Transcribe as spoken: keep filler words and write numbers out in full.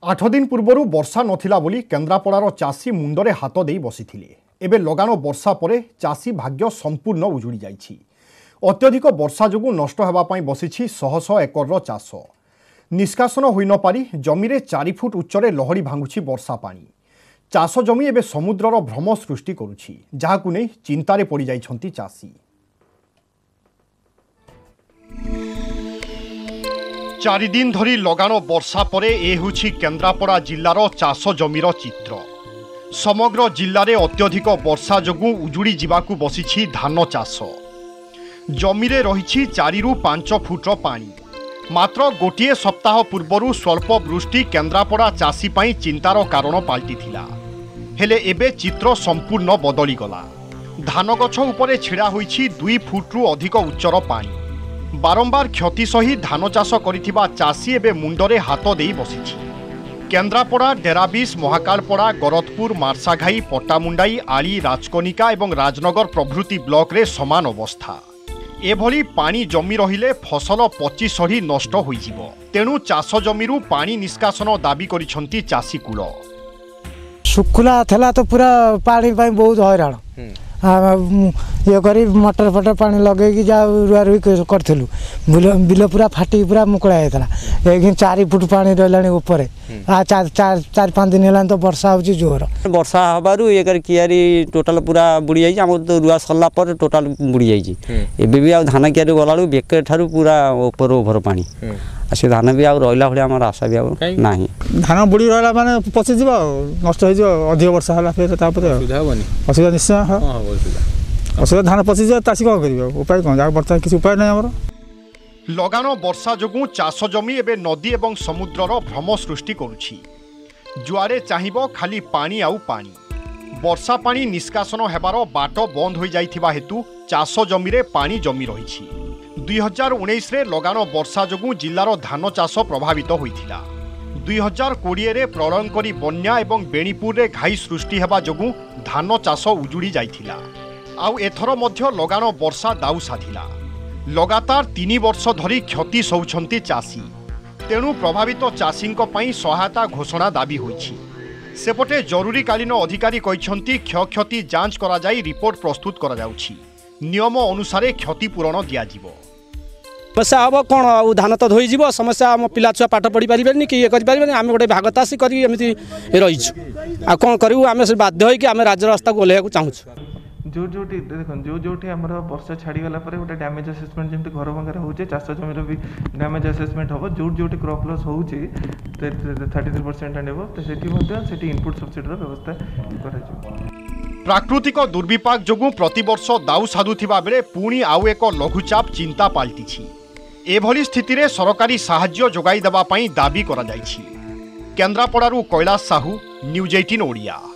आठ दिन पूर्वर वर्षा नथिला बोली केन्द्रापड़ार चाषी मुंडरे हाथ दे बसिथिले। एबे लगान वर्षा परे चाषी भाग्य संपूर्ण उजुड़ी जाइछि। अत्यधिक वर्षा जोगु नष्ट हेबा पई बसिछि शह शह एकरर चाष। निष्कासन होई न पारी जमीरे चारि फुट उच्चरे लहड़ी भांगुछि वर्षा पानी। चाष जमी एबे समुद्रर भ्रम सृष्टि करुछि, जाहाकु नै चिंतारे पड़ी जाइछन्ति चाषी। चारि दिन धरी लगान वर्षा परे ए होछि केन्द्रापड़ा जिल्लार चाष जमीर चित्र। समग्र जिल्लारे अत्यधिक वर्षा जोगु उजुड़ी जिबाकु बसिछि धान चाष। जमीरे रहिछि चारि रु पांच फुट पानी। मात्र गोटिए सप्ताह पूर्वरु स्वल्प वृष्टि केन्द्रापड़ा चाषी पई चिंतार कारण पाल्टिथिला। हेले एबे चित्र संपूर्ण बदली गला। धान गछ उपरे छिड़ा होइछि दुई फुट रु अधिक उच्चर पानी। बारंबार क्षति सही धान चाष करिथिबा चाषी एबे मुंडरे हाथ देई बसिछि। केन्द्रापड़ा, डेराबिस, महाकालपड़ा, गरतपुर, मार्साघाई, पट्टामुंडाई, आली, राजकनिका एवं राजनगर प्रभृति ब्लॉक रे समान अवस्था। एभली पानी जमी रहिले फसल पची सढ़ी नष्ट होइजिवो। तेणु चाष जमीरु पानी निष्कासन दाबी करिसंती चाषी कूल। सुखुला थला तो पूरा पानी पाई बहुत हैरान ये करी मटर फटर पानी लगे जा रुआ रुई करूँ बिल पूरा फाटी पूरा मुकड़ा होता है। चार फुट पानी रहा ऊपर चार चार चार पाँच दिन है तो वर्षा हो जोर वर्षा हबारू ये कर कियारी टोटाल पूरा बुड़ी जाइए। आम तो रुआ सरला पर टोटाल बुड़ी जाइए। एबे भी आ धान कियारी गला बेके ठारू पूरा ऊपर ओभर पानी से धान भी आउ रहा भाई आम आशा भी ना धान बुड़ी रहा माने पचिज नष्ट हो अधिक वर्षा है फिर असुविधा निश्चय असुविधा धान पचिज चाषी कौन कर उपाय कौन बर्तमान किसी उपाय नहीं आमर। लगान वर्षा जोगु चाष जमी एबे नदी एवं समुद्रर भ्रम सृष्टि करुछि। जुआरे चाहिबो खाली पानी आउ पानी। वर्षा पानी निष्कासन हेबार बाट बंद हो जाइथिबा हेतु चाष जमीरे पानी जमी रहिछि। दुई हजार उन्नीस रे लगान वर्षा जोगु जिल्लार धान चाष प्रभावित होइथिला। दुई हजार कोड़े रे प्रलयंकरी बन्या एवं बेणीपुर रे घाई सृष्टि हेबा जोगु धान चाष उजुड़ी जाइथिला। आउ एथर मध्य लगान वर्षा दाउ साधिला। लगातार तीन वर्ष धरी क्षति सहुछन्ति चाषी। तेणु प्रभावित चाषींक पई सहायता घोषणा दाबी होइछि। सेपटे जरूरीकालीन अधिकारी कहिसन्ति क्षयक्षति जांच करा जाई रिपोर्ट प्रस्तुत करा जाउछि। नियम अनुसार क्षतिपूरण दियाजिवो। समस्या हम कौन आ धान तो धोईज समस्या आम पिला छुआ पाठ पढ़ी पारे कि ये करें आम गोटे भागतासी करमती रहीचु आ कौन करूँ आम से बाध्य होगी आम राज्य रास्ता को ओह्लैया चाहूँ। जो जो देख जो जो आम वर्षा छाड़गला गोटे डैमेज आसेसमेंट जमी घर भंगार हो चाष जमीर भी डैमेज आसेसमेंट हम जो जो क्रॉप लॉस हो थर्टी थ्री परसेंट आने से इनपुट सब्सिडी व्यवस्था कर। प्राकृतिक दुर्विपाक जोगु प्रतिवर्ष दाउ साधुथिबा बेले पुणी आउ एक लघुचाप चिंता पाल्टिछि। एभली स्थिति रे सरकारी साहाय्य जोगाई देबा पई दाबी करा जाइछि। केन्द्रापड़ारू कैलाश साहू, न्यूज अठारह ओडिया।